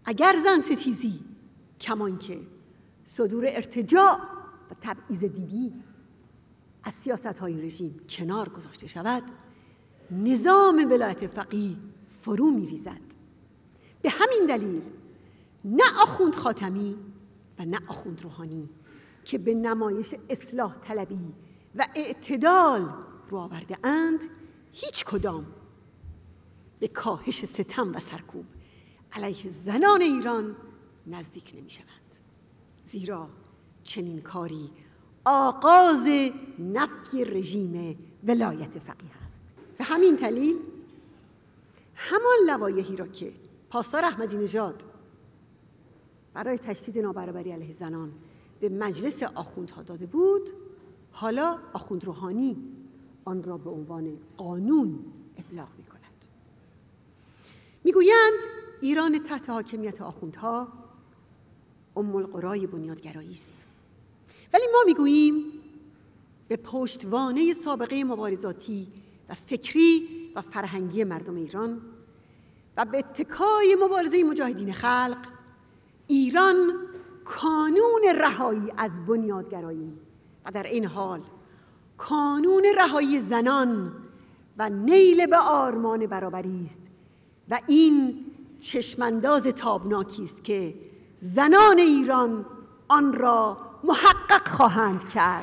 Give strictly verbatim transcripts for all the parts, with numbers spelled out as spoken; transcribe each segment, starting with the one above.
اگر زن ستیزی کمان که صدور ارتجاع و تبعیض دینی از سیاست‌های رژیم کنار گذاشته شود، نظام ولایت فقیه فرو می‌ریزد. به همین دلیل نه آخوند خاتمی و نه آخوند روحانی که به نمایش اصلاح طلبی و اعتدال رو آورده اند، هیچ کدام به کاهش ستم و سرکوب علیه زنان ایران نزدیک نمی شوند. زیرا چنین کاری آغاز نفی رژیم ولایت فقیه است. به همین دلیل همان لوایحی را که پاسدار احمدی نژاد برای تشدید نابرابری علیه زنان به مجلس آخوندها داده بود، حالا آخوند روحانی آن را به عنوان قانون ابلاغ می کند. می گویند ایران تحت حاکمیت آخوندها ام القرای بنیادگرایی است، ولی ما می گوییم به پشتوانه سابقه مبارزاتی و فکری و فرهنگی مردم ایران و به اتکای مبارزه مجاهدین خلق، ایران کانون رهایی از بنیادگرایی و در این حال کانون رهایی زنان و نیل به آرمان برابری است و این چشمانداز تابناکی است که زنان ایران آن را محقق خواهند کرد.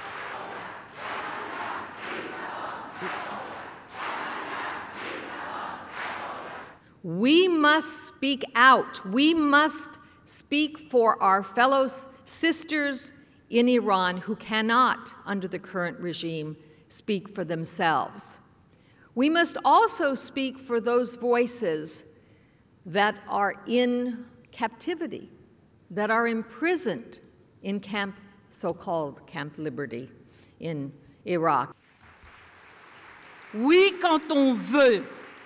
We must speak out. We must speak for our fellow sisters in Iran who cannot, under the current regime, speak for themselves. We must also speak for those voices that are in captivity, that are imprisoned in Camp, so-called Camp Liberty in Iraq. Oui, quand on veut,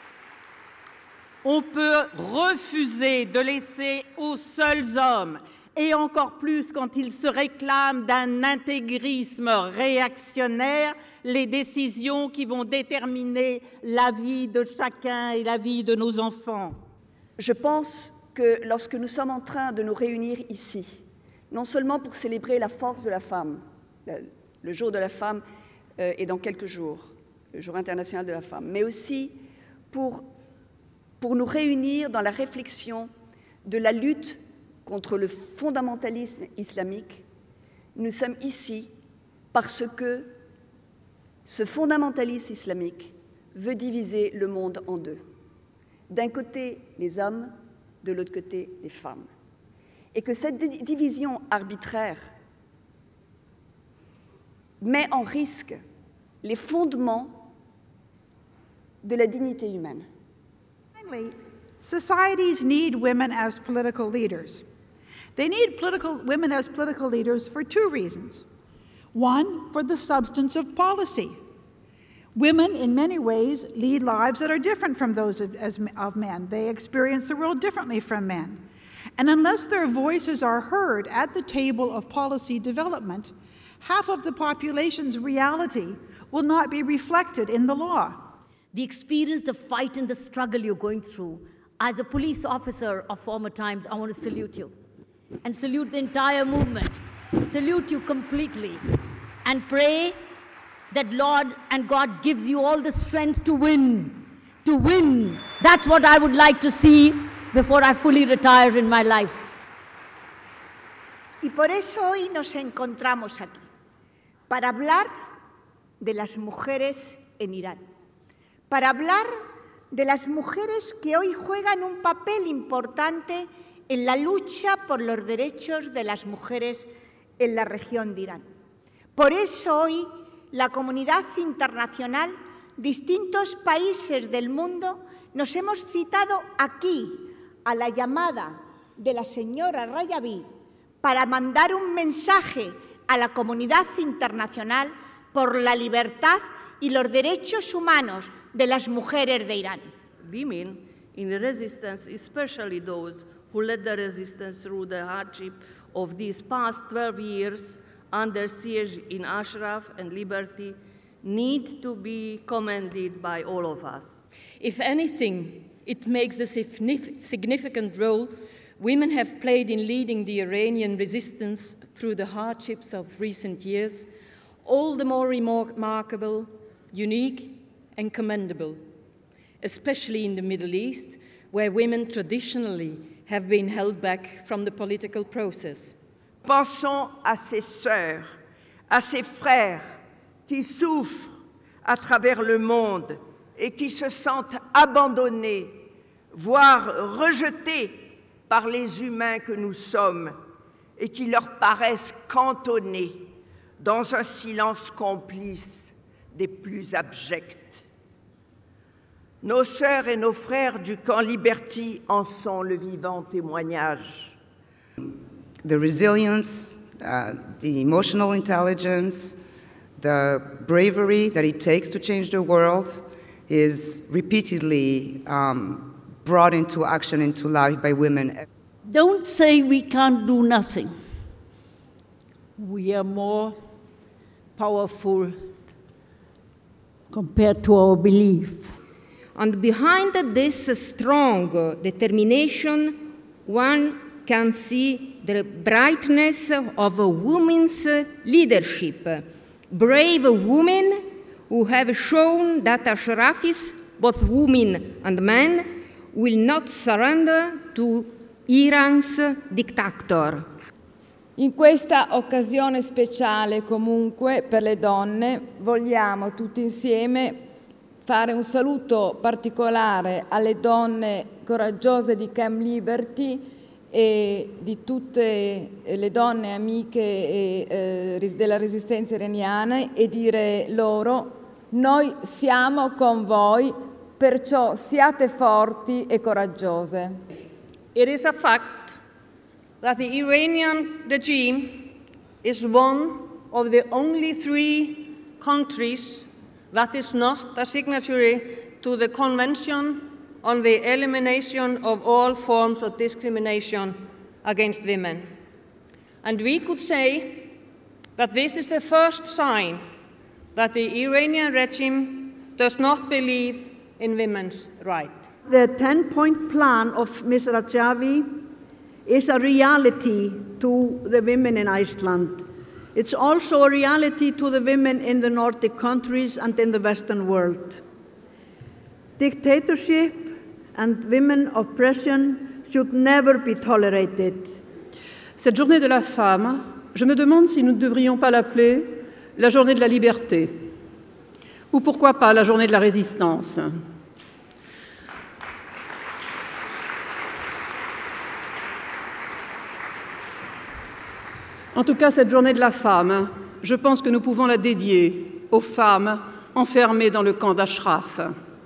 on peut refuser de laisser aux seuls hommes, et encore plus quand ils se réclament d'un intégrisme réactionnaire, les décisions qui vont déterminer la vie de chacun et la vie de nos enfants. Je pense que lorsque nous sommes en train de nous réunir ici, non seulement pour célébrer la force de la femme, le jour de la femme euh, est dans quelques jours, le jour international de la femme, mais aussi pour, pour nous réunir dans la réflexion de la lutte contre le fondamentalisme islamique, nous sommes ici parce que ce fondamentalisme islamique veut diviser le monde en deux. D'un côté, les hommes, de l'autre côté, les femmes. Et que cette division arbitraire met en risque les fondements de la dignité humaine. Finally, societies need women as political leaders. They need political, women as political leaders for two reasons. One, for the substance of policy. Women, in many ways, lead lives that are different from those of, as, of men. They experience the world differently from men. And unless their voices are heard at the table of policy development, half of the population's reality will not be reflected in the law. The experience, the fight, and the struggle you're going through, as a police officer of former times, I want to salute you and salute the entire movement, salute you completely, and pray that Lord and God gives you all the strength to win, to win. That's what I would like to see before I fully retire in my life. Y por eso hoy nos encontramos aquí, para hablar de las mujeres en Irán, para hablar de las mujeres que hoy juegan un papel importante en la lucha por los derechos de las mujeres en la región de Irán. Por eso hoy la comunidad internacional, distintos países del mundo, nos hemos citado aquí a la llamada de la señora Rajavi para mandar un mensaje a la comunidad internacional por la libertad y los derechos humanos de las mujeres de Irán. Women in resistance, especially those who led the resistance through the hardship of these past twelve years under siege in Ashraf and Liberty, need to be commended by all of us. If anything, it makes a significant role women have played in leading the Iranian resistance through the hardships of recent years, all the more remarkable, unique, and commendable, especially in the Middle East, where women traditionally have been held back from the political process. Pensons à ces sœurs, à ces frères qui souffrent à travers le monde et qui se sentent abandonnés, voire rejetés par les humains que nous sommes et qui leur paraissent cantonnés dans un silence complice des plus abjects. Nos sœurs et nos frères du camp Liberty en sont le vivant témoignage. The resilience, uh, the emotional intelligence, the bravery that it takes to change the world is repeatedly um, brought into action, into life by women. Don't say we can't do nothing. We are more powerful compared to our belief. And behind this strong determination, one can see the brightness of a woman's leadership. Brave women who have shown that Ashrafis, both women and men, will not surrender to Iran's dictator. In questa occasione speciale, comunque, per le donne, vogliamo tutti insieme fare un saluto particolare alle donne coraggiose di Camp Liberty e di tutte le donne amiche e, eh, della resistenza iraniana e dire loro: noi siamo con voi, perciò siate forti e coraggiose. It is a fact that the Iranian regime is one of the only three countries that is not a signatory to the Convention on the Elimination of All Forms of Discrimination Against Women. And we could say that this is the first sign that the Iranian regime does not believe in women's rights. The ten-point plan of Miz Rajavi is a reality to the women in Iceland. It's also a reality to the women in the Nordic countries and in the Western world. Dictatorship and women oppression should never be tolerated. Cette journée de la femme, je me demande si nous ne devrions pas l'appeler la journée de la liberté, ou pourquoi pas la journée de la résistance. En tout cas, cette journée de la femme, je pense que nous pouvons la dédier aux femmes enfermées dans le camp d'Ashraf.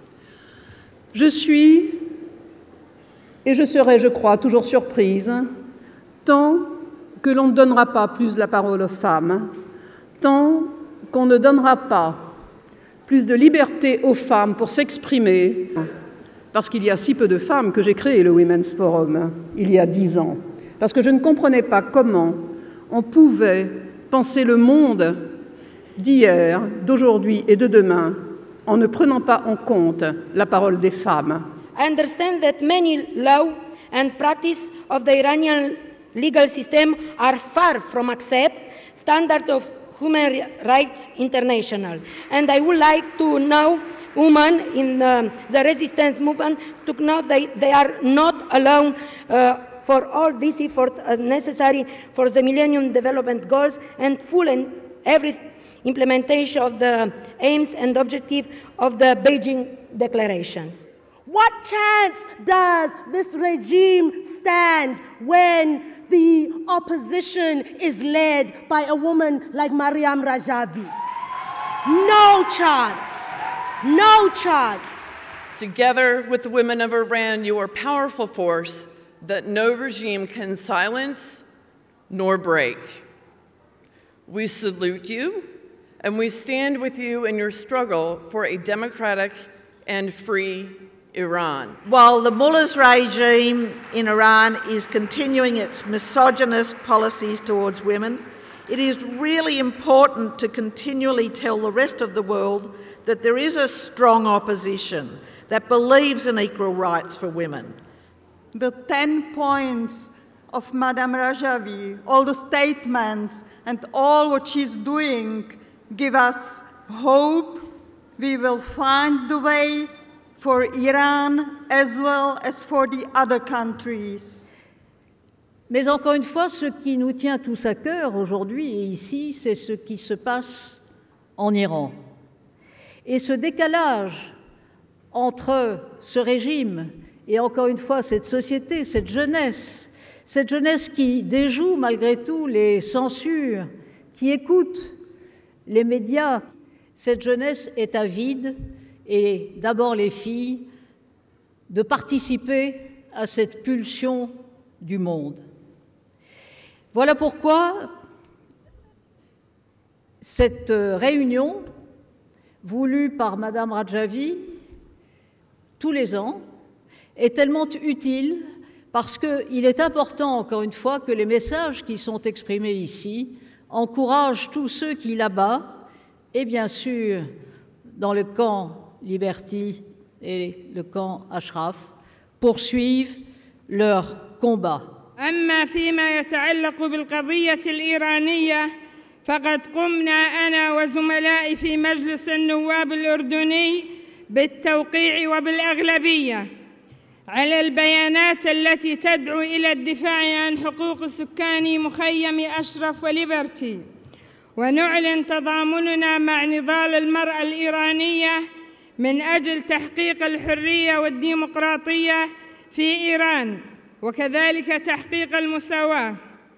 Je suis, et je serai, je crois, toujours surprise, tant que l'on ne donnera pas plus la parole aux femmes, tant qu'on ne donnera pas plus de liberté aux femmes pour s'exprimer, parce qu'il y a si peu de femmes que j'ai créé le Women's Forum il y a dix ans, parce que je ne comprenais pas comment on pouvait penser le monde d'hier, d'aujourd'hui et de demain en ne prenant pas en compte la parole des femmes. I understand that many law and practice of the Iranian legal system are far from accept standard of Human Rights International. And I would like to know women in uh, the resistance movement to know that they are not alone uh, for all these efforts as necessary for the Millennium Development Goals and full and every implementation of the aims and objectives of the Beijing Declaration. What chance does this regime stand when the opposition is led by a woman like Maryam Rajavi? No chance. No chance. Together with the women of Iran, you are a powerful force that no regime can silence nor break. We salute you, and we stand with you in your struggle for a democratic and free Iran. While the mullah's regime in Iran is continuing its misogynist policies towards women, it is really important to continually tell the rest of the world that there is a strong opposition that believes in equal rights for women. the ten points of Madame Rajavi, all the statements and all what she's doing give us hope. We will find the way for Iran as well as for the other countries. Mais encore une fois, ce qui nous tient tous à cœur aujourd'hui et ici, c'est ce qui se passe en Iran. Et ce décalage entre ce régime et encore une fois cette société, cette jeunesse, cette jeunesse qui déjoue malgré tout les censures, qui écoute les médias, cette jeunesse est avide, et d'abord les filles, de participer à cette pulsion du monde. Voilà pourquoi cette réunion, voulue par Madame Rajavi tous les ans, est tellement utile parce qu'il est important, encore une fois, que les messages qui sont exprimés ici encouragent tous ceux qui, là-bas, et bien sûr, dans le camp Liberty et le camp Ashraf, poursuivent leur combat. أما فيما يتعلق بالقضية الإيرانية فقد قمنا أنا وزملائي في مجلس النواب الأردني بالتوقيع وبالأغلبية على البيانات التي تدعو إلى الدفاع عن حقوق سكان مخيم أشرف وليبرتي، ونعلن تضامننا مع نضال المرأة الإيرانية من أجل تحقيق الحرية والديمقراطية في إيران، وكذلك تحقيق المساواة.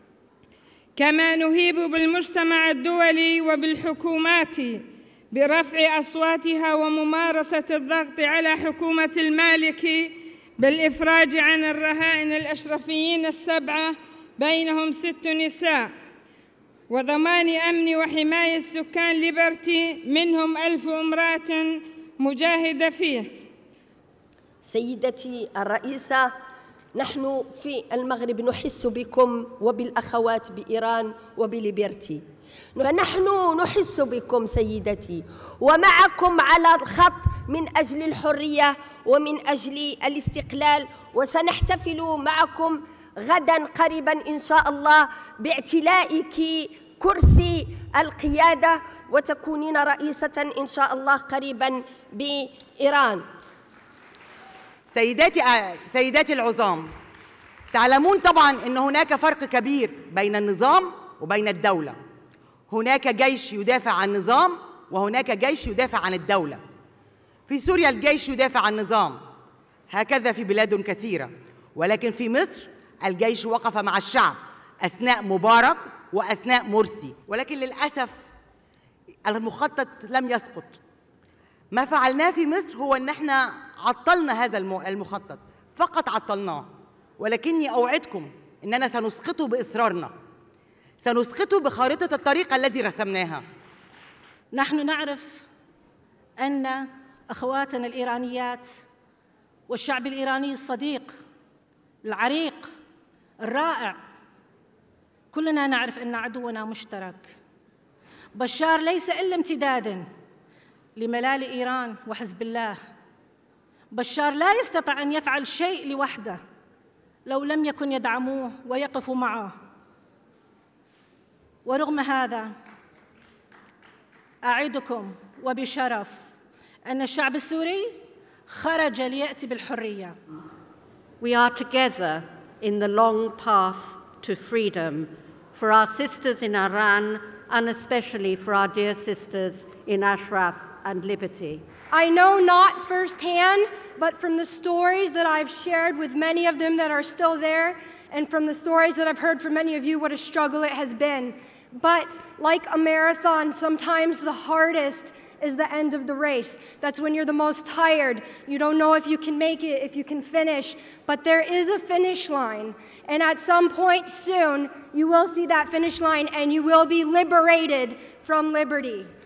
كما نهيب بالمجتمع الدولي وبالحكومات برفع أصواتها وممارسة الضغط على حكومة المالكي بالإفراج عن الرهائن الأشرفيين السبعة بينهم ست نساء، وضمان أمن وحماية سكان ليبرتي منهم ألف امرأة مجاهدة فيه. سيدتي الرئيسة، نحن في المغرب نحس بكم وبالأخوات بإيران وبليبرتي، فنحن نحس بكم سيدتي ومعكم على الخط من أجل الحرية ومن أجل الاستقلال، وسنحتفل معكم غدا قريبا إن شاء الله باعتلائك كرسي القيادة وتكونين رئيسة إن شاء الله قريبا بإيران. سيداتي سيداتي العظام، تعلمون طبعا أن هناك فرق كبير بين النظام وبين الدولة. هناك جيش يدافع عن النظام وهناك جيش يدافع عن الدولة. في سوريا الجيش يدافع عن النظام، هكذا في بلاد كثيرة، ولكن في مصر الجيش وقف مع الشعب أثناء مبارك وأثناء مرسي، ولكن للأسف المخطط لم يسقط. ما فعلناه في مصر هو أن احنا عطلنا هذا المخطط، فقط عطلناه، ولكني أوعدكم أننا سنسقطه بإصرارنا، سنسقطه بخارطة الطريق التي رسمناها. نحن نعرف أن أخواتنا الإيرانيات والشعب الإيراني الصديق العريق الرائع، كلنا نعرف أن عدونا مشترك. بشار ليس إلا امتداداً لملال إيران وحزب الله. بشار لا يستطيع أن يفعل شيء لوحده لو لم يكن يدعموه ويقفوا معه. ورغم هذا أعدكم وبشرف أن الشعب السوري خرج ليأتي بالحرية. We are together in the long path to freedom for our sisters in Iran and especially for our dear sisters in Ashraf and Liberty. I know not firsthand, but from the stories that I've shared with many of them that are still there, and from the stories that I've heard from many of you, what a struggle it has been. But like a marathon, sometimes the hardest is the end of the race. That's when you're the most tired. You don't know if you can make it, if you can finish, but there is a finish line. And at some point soon, you will see that finish line and you will be liberated from liberty.